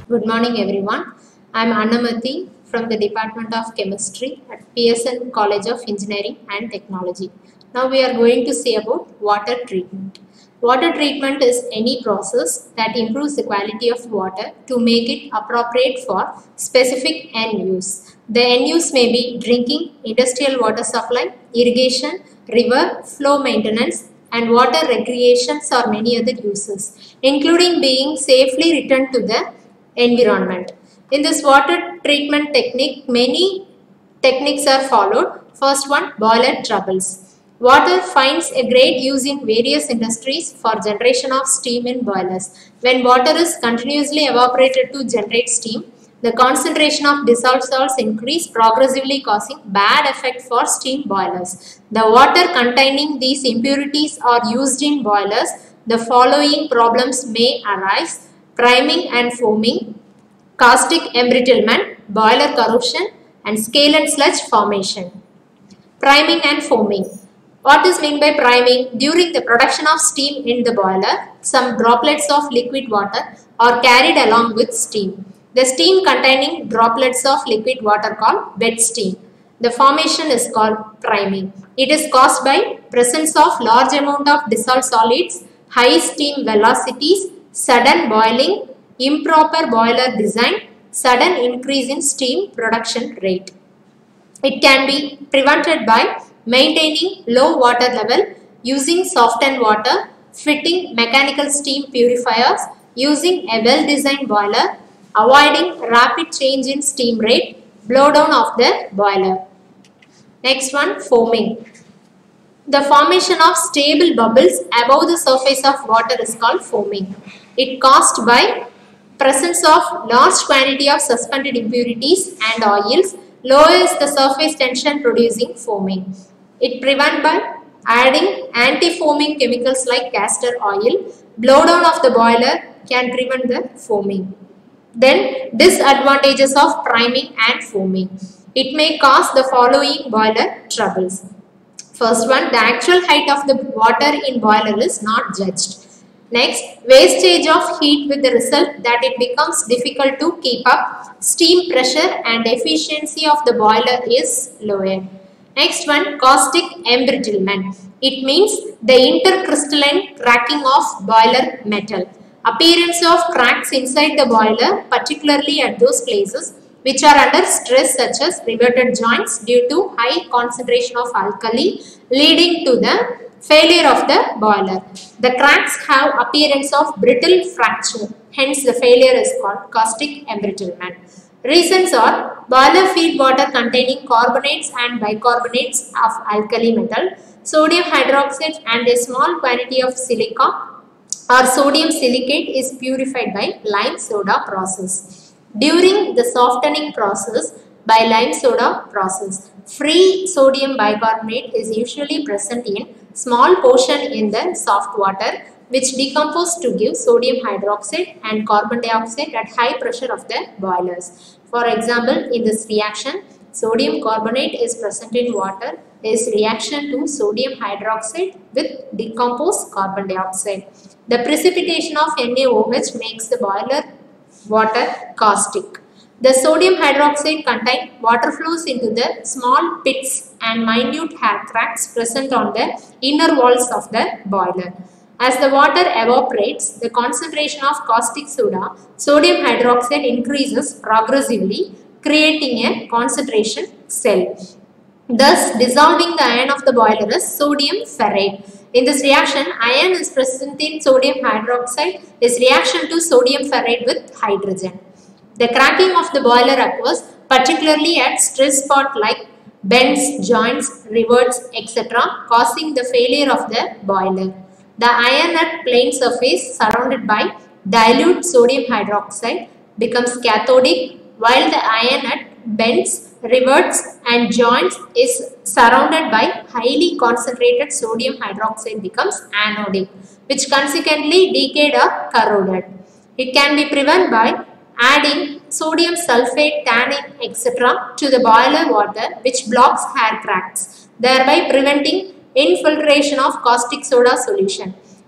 Good morning everyone. I am Annamathi from the Department of Chemistry at PSN College of Engineering and Technology. Now we are going to see about water treatment. Water treatment is any process that improves the quality of water to make it appropriate for specific end use. The end use may be drinking, industrial water supply, irrigation, river flow maintenance, and water recreations or many other uses, including being safely returned to the environment. In this water treatment technique, many techniques are followed. First one, boiler troubles. Water finds a great use in various industries for generation of steam in boilers. When water is continuously evaporated to generate steam, the concentration of dissolved salts increase, progressively causing bad effect for steam boilers. The water containing these impurities are used in boilers. The following problems may arise: priming and foaming, caustic embrittlement, boiler corrosion, and scale and sludge formation. Priming and foaming. What is meant by priming? During the production of steam in the boiler, some droplets of liquid water are carried along with steam. The steam containing droplets of liquid water called wet steam. The formation is called priming. It is caused by presence of large amount of dissolved solids, high steam velocities, sudden boiling, improper boiler design, sudden increase in steam production rate. It can be prevented by maintaining low water level, using softened water, fitting mechanical steam purifiers, using a well-designed boiler, avoiding rapid change in steam rate, blow down of the boiler. Next one, foaming. The formation of stable bubbles above the surface of water is called foaming. It caused by presence of large quantity of suspended impurities and oils, lowers the surface tension producing foaming. It prevents by adding anti-foaming chemicals like castor oil. Blow down of the boiler can prevent the foaming. Then disadvantages of priming and foaming. It may cause the following boiler troubles. First one, the actual height of the water in boiler is not judged. Next, wastage of heat with the result that it becomes difficult to keep up. Steam pressure and efficiency of the boiler is lowered. Next one, caustic embrittlement. It means the intercrystalline cracking of boiler metal. Appearance of cracks inside the boiler, particularly at those places which are under stress such as riveted joints due to high concentration of alkali, leading to the failure of the boiler. The cracks have appearance of brittle fracture, hence the failure is called caustic embrittlement. Reasons are boiler feed water containing carbonates and bicarbonates of alkali metal, sodium hydroxide and a small quantity of silica or sodium silicate is purified by lime soda process. During the softening process by lime soda process, free sodium bicarbonate is usually present in small portion in the soft water, which decompose to give sodium hydroxide and carbon dioxide at high pressure of the boilers. For example, in this reaction, sodium carbonate is present in water is reaction to sodium hydroxide with decomposed carbon dioxide. The precipitation of NaOH makes the boiler water caustic. The sodium hydroxide contain water flows into the small pits and minute hair cracks present on the inner walls of the boiler. As the water evaporates, the concentration of caustic soda, sodium hydroxide increases progressively, creating a concentration cell. Thus, dissolving the iron of the boiler is sodium ferrate. In this reaction, iron is present in sodium hydroxide is reaction to sodium ferrate with hydrogen. The cracking of the boiler occurs particularly at stress spot like bends, joints, rivets, etc., causing the failure of the boiler. The iron at plane surface surrounded by dilute sodium hydroxide becomes cathodic, while the iron at bends, rivets and joints is surrounded by highly concentrated sodium hydroxide becomes anodic, which consequently decayed or corroded. It can be prevented by adding sodium sulfate, tannin, etc. to the boiler water, which blocks hair cracks, thereby preventing infiltration of caustic soda solution.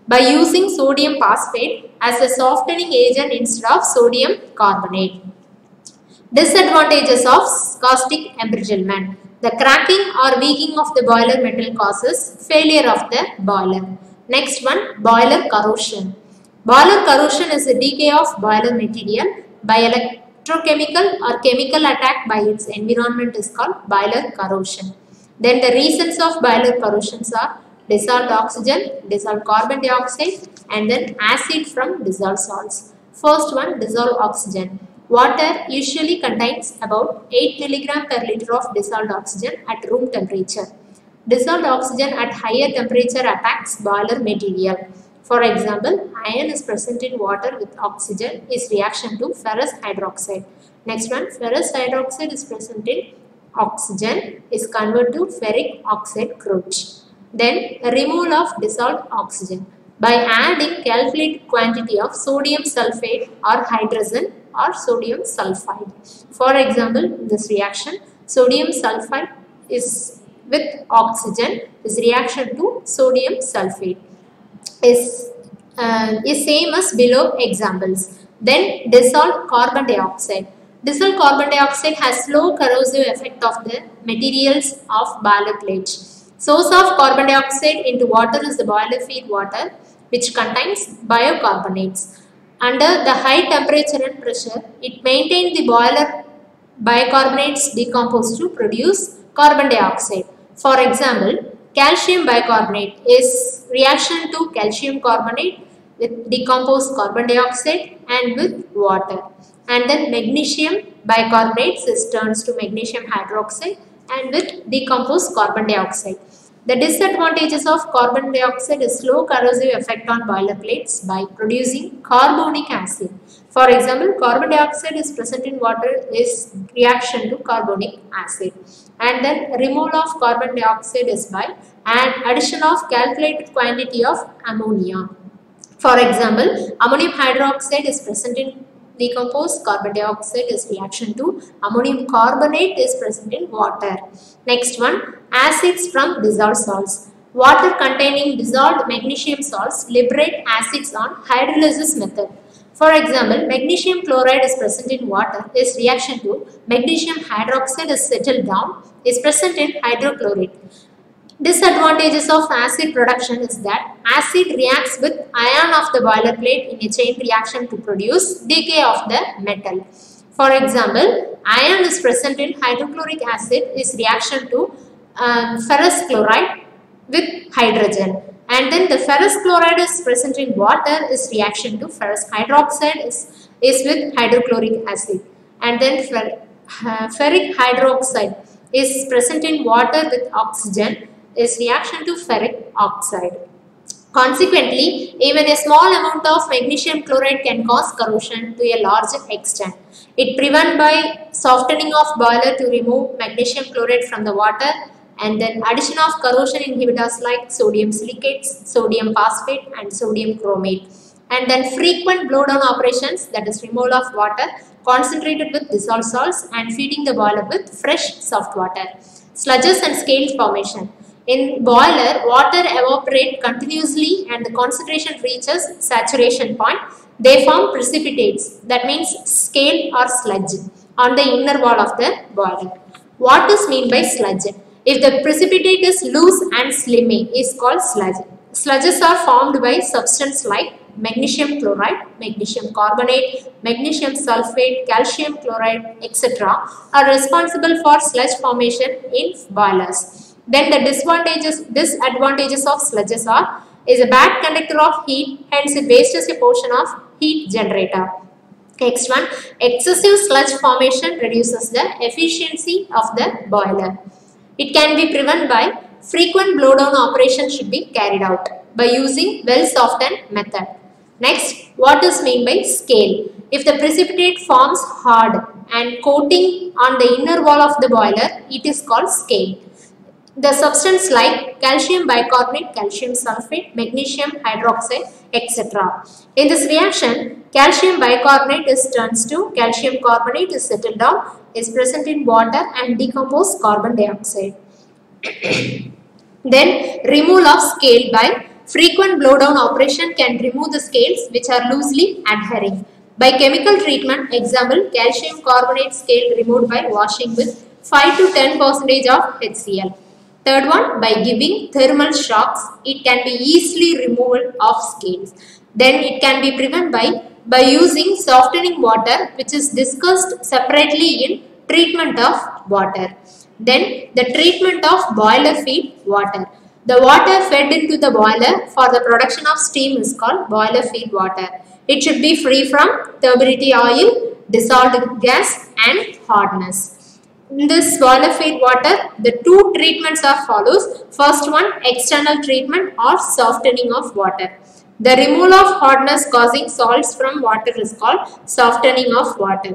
by using sodium phosphate as a softening agent instead of sodium carbonate. Disadvantages of caustic embrittlement. The cracking or weakening of the boiler metal causes failure of the boiler. Next one, boiler corrosion. Boiler corrosion is the decay of boiler material by electrochemical or chemical attack by its environment is called boiler corrosion. Then the reasons of boiler corrosions are dissolved oxygen, dissolved carbon dioxide, and then acid from dissolved salts. First one, dissolved oxygen. Water usually contains about 8 mg per liter of dissolved oxygen at room temperature. Dissolved oxygen at higher temperature attacks boiler material. For example, iron is present in water with oxygen is reaction to ferrous hydroxide. Next one, ferrous hydroxide is present in oxygen is converted to ferric oxide crude. Then removal of dissolved oxygen by adding calculated quantity of sodium sulfate or hydrogen or sodium sulfide. For example, in this reaction, sodium sulfide is with oxygen is reaction to sodium sulfate is same as below examples. Then dissolved carbon dioxide. Dissolved carbon dioxide has slow corrosive effect of the materials of boiler plate. Source of carbon dioxide into water is the boiler feed water which contains biocarbonates. Under the high temperature and pressure, it maintains the boiler bicarbonates decompose to produce carbon dioxide. For example, calcium bicarbonate is reaction to calcium carbonate with decomposed carbon dioxide and with water. And then magnesium bicarbonate is turns to magnesium hydroxide and with decomposed carbon dioxide. The disadvantages of carbon dioxide is slow corrosive effect on boiler plates by producing carbonic acid. For example, carbon dioxide is present in water is reaction to carbonic acid. And then removal of carbon dioxide is by an addition of calculated quantity of ammonia. For example, ammonium hydroxide is present in decomposed carbon dioxide is reaction to ammonium carbonate is present in water. Next one, acids from dissolved salts. Water containing dissolved magnesium salts liberate acids on hydrolysis method. For example, magnesium chloride is present in water is reaction to magnesium hydroxide is settled down is present in hydrochlorate. Disadvantages of acid production is that acid reacts with ion of the boiler plate in a chain reaction to produce decay of the metal. For example, iron is present in hydrochloric acid is reaction to ferrous chloride with hydrogen. And then the ferrous chloride is present in water is reaction to ferrous hydroxide is with hydrochloric acid. And then ferric hydroxide is present in water with oxygen is reaction to ferric oxide. Consequently, even a small amount of magnesium chloride can cause corrosion to a large extent. It prevents by softening of boiler to remove magnesium chloride from the water, and then addition of corrosion inhibitors like sodium silicates, sodium phosphate and sodium chromate. And then frequent blowdown operations, that is removal of water concentrated with dissolved salts and feeding the boiler with fresh soft water. Sludges and scale formation. In boiler, water evaporates continuously and the concentration reaches saturation point. They form precipitates, that means scale or sludge, on the inner wall of the boiler. What is meant by sludge? If the precipitate is loose and slimy, is called sludge. Sludges are formed by substance like magnesium chloride, magnesium carbonate, magnesium sulfate, calcium chloride, etc. are responsible for sludge formation in boilers. Then the disadvantages of sludges are is a bad conductor of heat, hence it wastes a portion of heat generator. Next one, excessive sludge formation reduces the efficiency of the boiler. It can be prevented by frequent blowdown operations should be carried out by using well softened method. Next, what is meant by scale? If the precipitate forms hard and coating on the inner wall of the boiler, it is called scale. The substance like calcium bicarbonate, calcium sulfate, magnesium hydroxide, etc. In this reaction, calcium bicarbonate is turns to calcium carbonate is settled down, is present in water and decomposed carbon dioxide. Then removal of scale by frequent blowdown operation can remove the scales which are loosely adhering. By chemical treatment, example, calcium carbonate scale removed by washing with 5 to 10% of HCl. Third one, by giving thermal shocks, it can be easily removal of scales. Then it can be prevented by using softening water, which is discussed separately in treatment of water. Then the treatment of boiler feed water. The water fed into the boiler for the production of steam is called boiler feed water. It should be free from turbidity oil, dissolved gas and hardness. In this boiler feed water, the two treatments are follows. First one, external treatment or softening of water. The removal of hardness causing salts from water is called softening of water.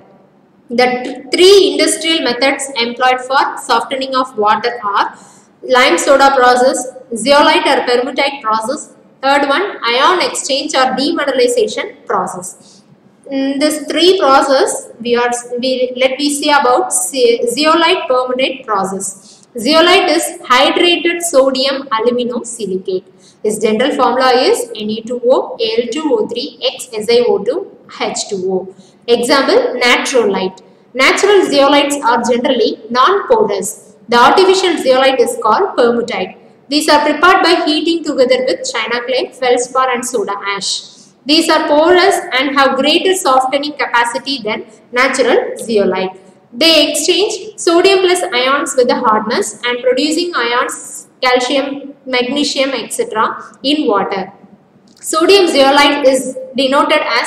The three industrial methods employed for softening of water are lime soda process, zeolite or permuttite process. Third one, ion exchange or demineralization process. In this three process, let me see about zeolite permuttite process. Zeolite is hydrated sodium aluminosilicate. Its general formula is Na2O, Al2O3, X SiO2, H2O. Example, naturolite. Natural zeolites are generally non-porous. The artificial zeolite is called permuttite. These are prepared by heating together with china clay, feldspar and soda ash. These are porous and have greater softening capacity than natural zeolite. They exchange sodium plus ions with the hardness and producing ions calcium, magnesium, etc. in water. Sodium zeolite is denoted as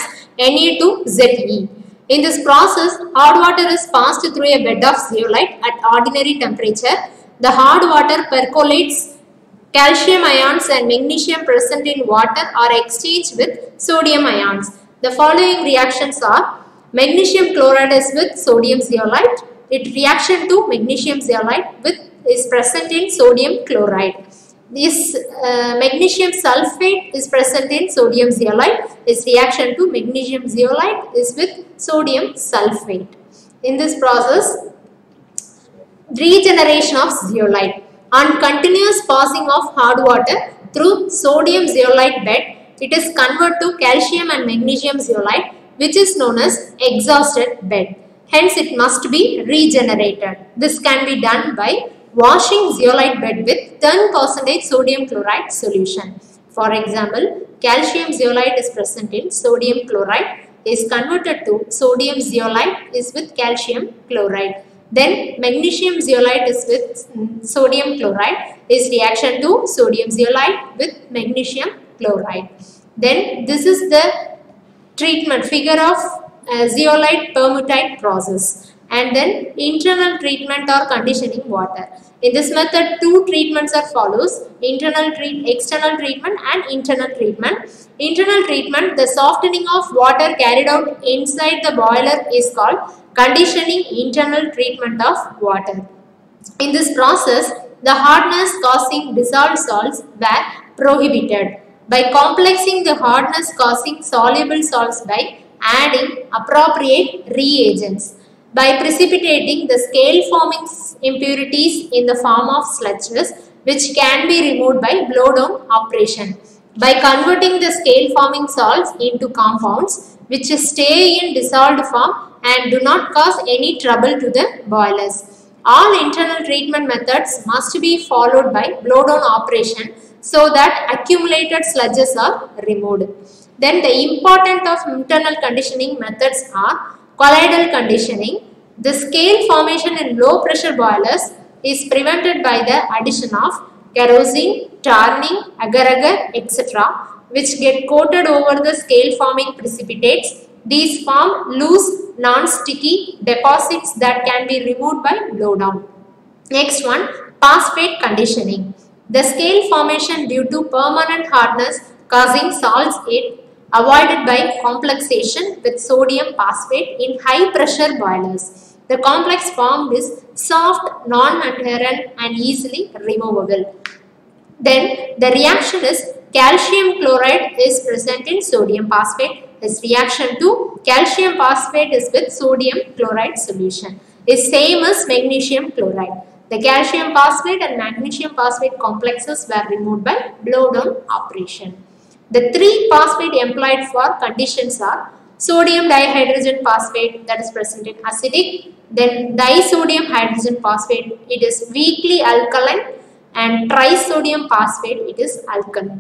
Na2Ze. In this process, hard water is passed through a bed of zeolite at ordinary temperature. The hard water percolates. Calcium ions and magnesium present in water are exchanged with sodium ions. The following reactions are: magnesium chloride is with sodium zeolite. Its reaction to magnesium zeolite is present in sodium chloride. This magnesium sulfate is present in sodium zeolite. Its reaction to magnesium zeolite is with sodium sulfate. In this process, regeneration of zeolite. On continuous passing of hard water through sodium zeolite bed, it is converted to calcium and magnesium zeolite, which is known as exhausted bed. Hence, it must be regenerated. This can be done by washing zeolite bed with 10% sodium chloride solution. For example, calcium zeolite is present in sodium chloride, is converted to sodium zeolite is with calcium chloride. Then magnesium zeolite is with sodium chloride, is reaction to sodium zeolite with magnesium chloride. Then this is the treatment figure of zeolite permuttite process. And then internal treatment or conditioning water. In this method, two treatments are follows: external treatment and internal treatment. Internal treatment, the softening of water carried out inside the boiler is called conditioning internal treatment of water. In this process, the hardness causing dissolved salts were prohibited. By complexing the hardness causing soluble salts by adding appropriate reagents. By precipitating the scale forming impurities in the form of sludges, which can be removed by blowdown operation. By converting the scale forming salts into compounds which stay in dissolved form and do not cause any trouble to the boilers. All internal treatment methods must be followed by blowdown operation so that accumulated sludges are removed. Then the importance of internal conditioning methods are colloidal conditioning. The scale formation in low pressure boilers is prevented by the addition of kerosene, tarning, agar-agar, etc. which get coated over the scale forming precipitates. These form loose, non-sticky deposits that can be removed by blowdown. Next one, phosphate conditioning. The scale formation due to permanent hardness causing salts it avoided by complexation with sodium phosphate in high pressure boilers. The complex formed is soft, non-adherent and easily removable. Then the reaction is calcium chloride is present in sodium phosphate. Its reaction to calcium phosphate is with sodium chloride solution is same as magnesium chloride. The calcium phosphate and magnesium phosphate complexes were removed by blow-down operation. The three phosphate employed for conditions are sodium dihydrogen phosphate, that is present in acidic, then disodium hydrogen phosphate, it is weakly alkaline, and trisodium phosphate, it is alkaline.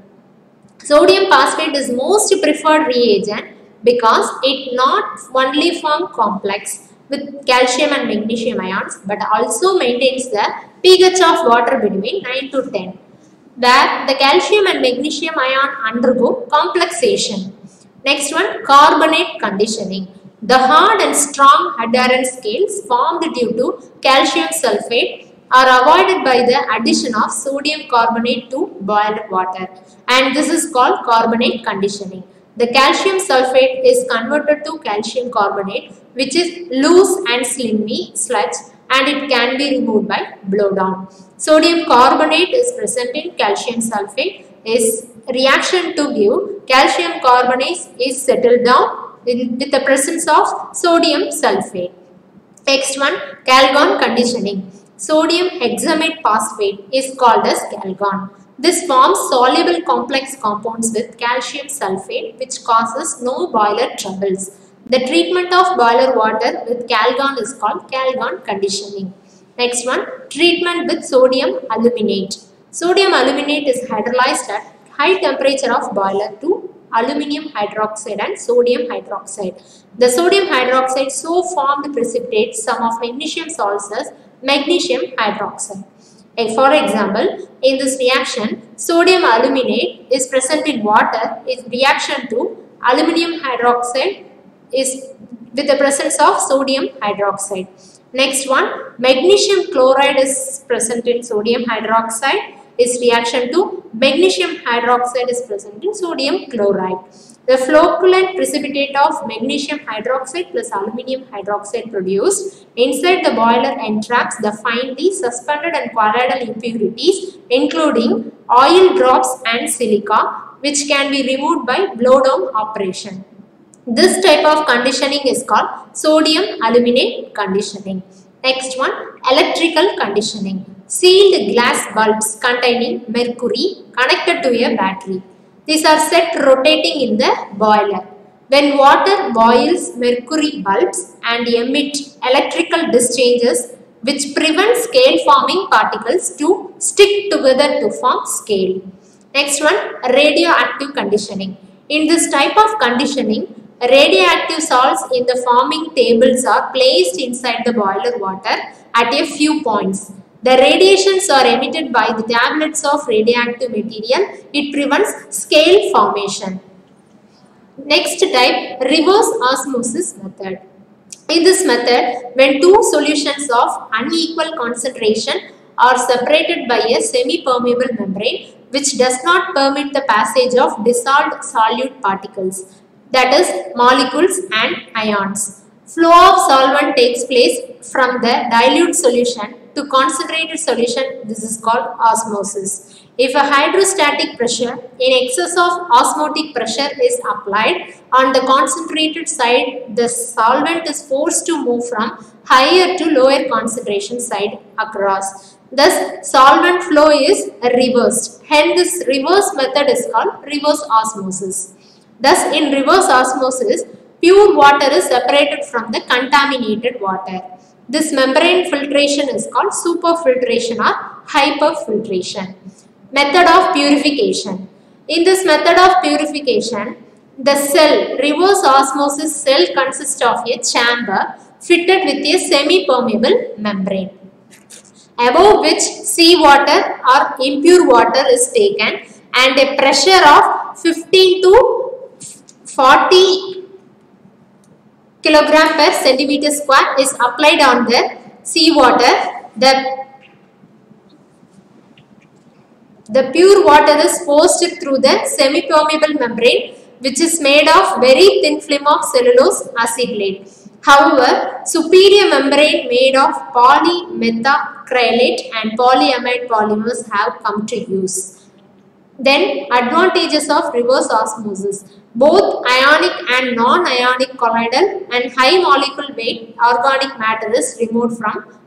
Sodium phosphate is most preferred reagent because it not only form complex with calcium and magnesium ions but also maintains the pH of water between 9 to 10, where the calcium and magnesium ion undergo complexation. Next one, carbonate conditioning. The hard and strong adherent scales formed due to calcium sulfate are avoided by the addition of sodium carbonate to boiled water, and this is called carbonate conditioning. The calcium sulfate is converted to calcium carbonate, which is loose and slimy sludge, and it can be removed by blowdown. Sodium carbonate is present in calcium sulfate. Is reaction to give calcium carbonate is settled down with the presence of sodium sulfate. Next one, Calgon conditioning. Sodium hexamate phosphate is called as Calgon. This forms soluble complex compounds with calcium sulfate, which causes no boiler troubles. The treatment of boiler water with Calgon is called Calgon conditioning. Next one, treatment with sodium aluminate. Sodium aluminate is hydrolyzed at high temperature of boiler to aluminum hydroxide and sodium hydroxide. The sodium hydroxide so formed precipitates some of magnesium salts as magnesium hydroxide. For example, in this reaction, sodium aluminate is present in water. Its reaction to aluminum hydroxide is with the presence of sodium hydroxide. Next one, magnesium chloride is present in sodium hydroxide. Its reaction to magnesium hydroxide is present in sodium chloride. The flocculent precipitate of magnesium hydroxide plus aluminum hydroxide produced inside the boiler entraps the finely suspended and colloidal impurities, including oil drops and silica, which can be removed by blowdown operation. This type of conditioning is called sodium aluminate conditioning. Next one, electrical conditioning. Sealed glass bulbs containing mercury connected to a battery. These are set rotating in the boiler. When water boils mercury bulbs and emit electrical discharges which prevent scale forming particles to stick together to form scale. Next one, radioactive conditioning. In this type of conditioning, radioactive salts in the forming tables are placed inside the boiler water at a few points. The radiations are emitted by the tablets of radioactive material. It prevents scale formation. Next type, reverse osmosis method. In this method, when two solutions of unequal concentration are separated by a semi-permeable membrane which does not permit the passage of dissolved solute particles, that is molecules and ions. Flow of solvent takes place from the dilute solution to concentrated solution. This is called osmosis. If a hydrostatic pressure in excess of osmotic pressure is applied on the concentrated side, the solvent is forced to move from higher to lower concentration side across. Thus, solvent flow is reversed. Hence, this reverse method is called reverse osmosis. Thus, in reverse osmosis, pure water is separated from the contaminated water. This membrane filtration is called superfiltration or hyperfiltration. Method of purification. In this method of purification, the cell, reverse osmosis cell consists of a chamber fitted with a semi-permeable membrane, above which seawater or impure water is taken and a pressure of 15 to 40 kilogram per centimeter square is applied on the seawater. The pure water is forced through the semi-permeable membrane, which is made of very thin film of cellulose acetate. However, superior membrane made of polymethacrylate and polyamide polymers have come to use. Then, advantages of reverse osmosis. Both ionic and non-ionic colloidal and high molecule weight organic matter is removed from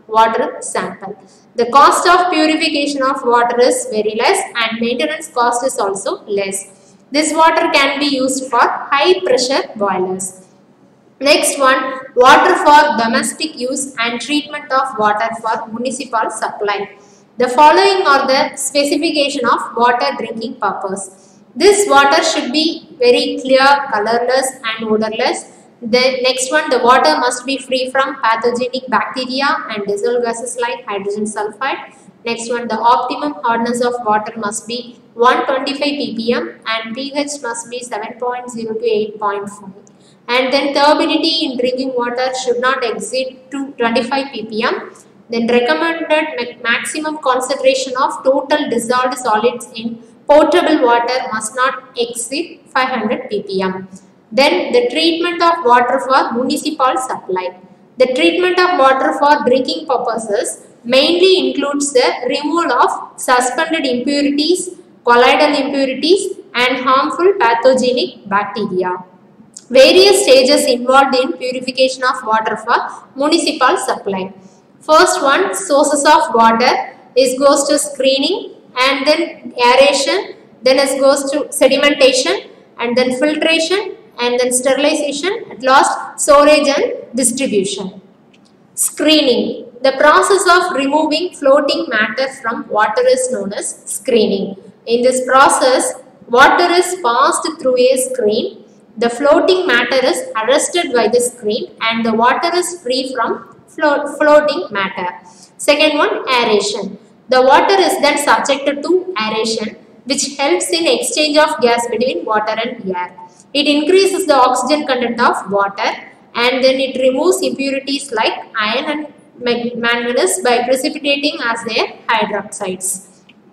water sample. The cost of purification of water is very less and maintenance cost is also less. This water can be used for high pressure boilers. Next one, water for domestic use and treatment of water for municipal supply. The following are the specification of water drinking purpose. This water should be very clear, colorless and odorless. The next one, the water must be free from pathogenic bacteria and dissolved gases like hydrogen sulfide. Next one, the optimum hardness of water must be 125 ppm and pH must be 7.0 to 8.5. And then turbidity in drinking water should not exceed to 25 ppm. Then recommended maximum concentration of total dissolved solids in potable water must not exceed 500 ppm. Then the treatment of water for municipal supply. The treatment of water for drinking purposes mainly includes the removal of suspended impurities, colloidal impurities and harmful pathogenic bacteria. Various stages involved in purification of water for municipal supply. First one, sources of water goes to screening and then aeration, then it goes to sedimentation and then filtration and then sterilization, at last storage and distribution. Screening. The process of removing floating matter from water is known as screening. In this process, water is passed through a screen. The floating matter is arrested by the screen and the water is free from floating matter. Second one, aeration. The water is then subjected to aeration, which helps in exchange of gas between water and air. It increases the oxygen content of water and then it removes impurities like iron and manganese by precipitating as their hydroxides.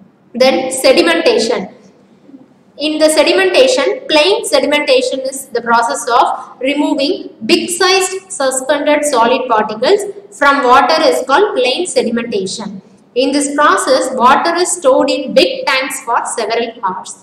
Then sedimentation. In the sedimentation, plain sedimentation is the process of removing big sized suspended solid particles from water is called plain sedimentation. In this process, water is stored in big tanks for several hours.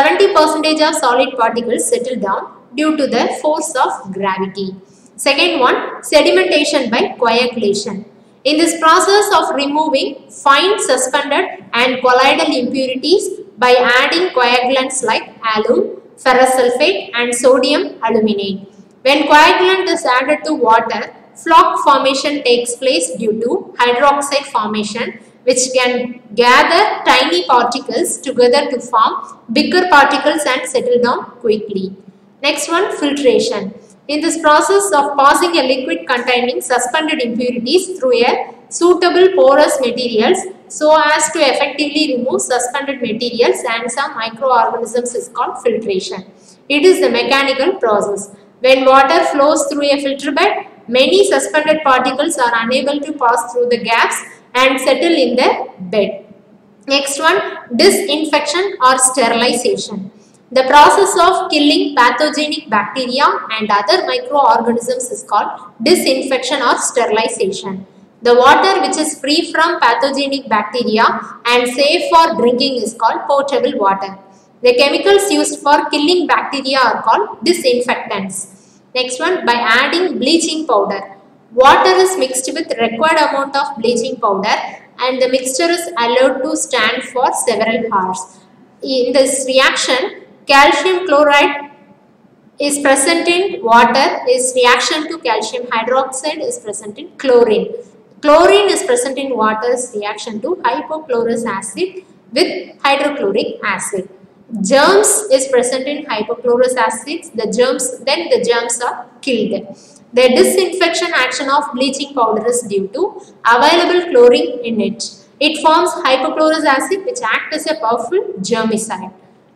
70% of solid particles settle down due to the force of gravity. Second one, sedimentation by coagulation. In this process of removing fine suspended and colloidal impurities by adding coagulants like alum, ferrous sulfate and sodium aluminate. When coagulant is added to water, flock formation takes place due to hydroxide formation, which can gather tiny particles together to form bigger particles and settle down quickly. Next one, filtration. In this process of passing a liquid containing suspended impurities through a suitable porous materials so as to effectively remove suspended materials and some microorganisms is called filtration. It is the mechanical process. When water flows through a filter bed, many suspended particles are unable to pass through the gaps and settle in the bed. Next one, disinfection or sterilization. The process of killing pathogenic bacteria and other microorganisms is called disinfection or sterilization. The water which is free from pathogenic bacteria and safe for drinking is called potable water. The chemicals used for killing bacteria are called disinfectants. Next one, by adding bleaching powder. Water is mixed with required amount of bleaching powder and the mixture is allowed to stand for several hours. In this reaction, calcium chloride is present in water, is reaction to calcium hydroxide is present in chlorine. Chlorine is present in water is reaction to hypochlorous acid with hydrochloric acid. Germs is present in hypochlorous acids, the germs are killed. The disinfection action of bleaching powder is due to available chlorine in it. It forms hypochlorous acid which acts as a powerful germicide.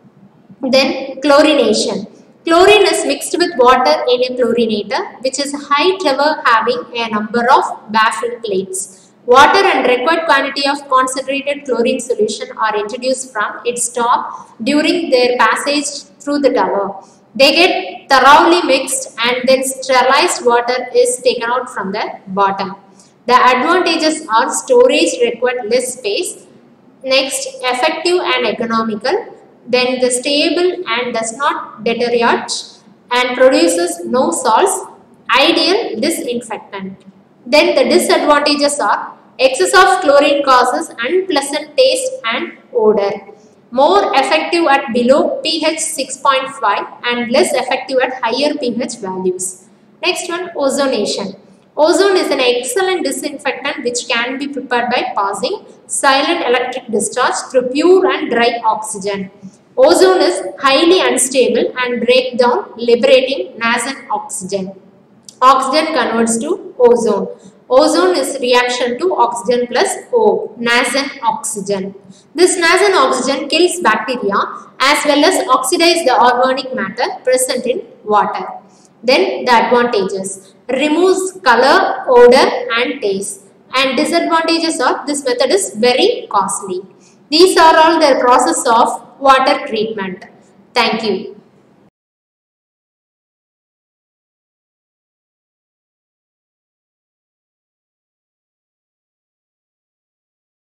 Then chlorination. Chlorine is mixed with water in a chlorinator which is high tower having a number of baffle plates. Water and required quantity of concentrated chlorine solution are introduced from its top during their passage through the tower. They get thoroughly mixed and then sterilized water is taken out from the bottom. The advantages are storage required less space. Next, effective and economical. Then the stable and does not deteriorate and produces no salts. Ideal disinfectant. Then the disadvantages are Excess of chlorine causes unpleasant taste and odor. More effective at below pH 6.5 and less effective at higher pH values. Next one, ozonation. Ozone is an excellent disinfectant which can be prepared by passing silent electric discharge through pure and dry oxygen. Ozone is highly unstable and breaks down liberating nascent oxygen. Oxygen converts to ozone. Ozone is reaction to oxygen plus O, nascent oxygen. This nascent oxygen kills bacteria as well as oxidize the organic matter present in water. Then the advantages. Removes color, odor and taste. And disadvantages of this method is very costly. These are all the process of water treatment. Thank you.